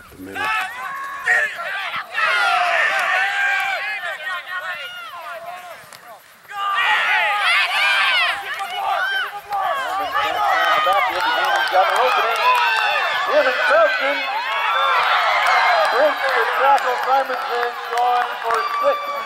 A minute. Breaks the tackle. Simonson going for 6.